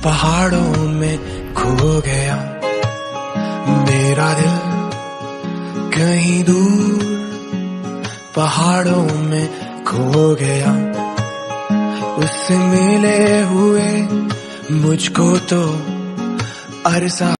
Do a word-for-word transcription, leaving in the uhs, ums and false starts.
पहाड़ों में खो गया मेरा दिल कहीं दूर पहाड़ों में खो गया। उससे मिले हुए मुझको तो अरसा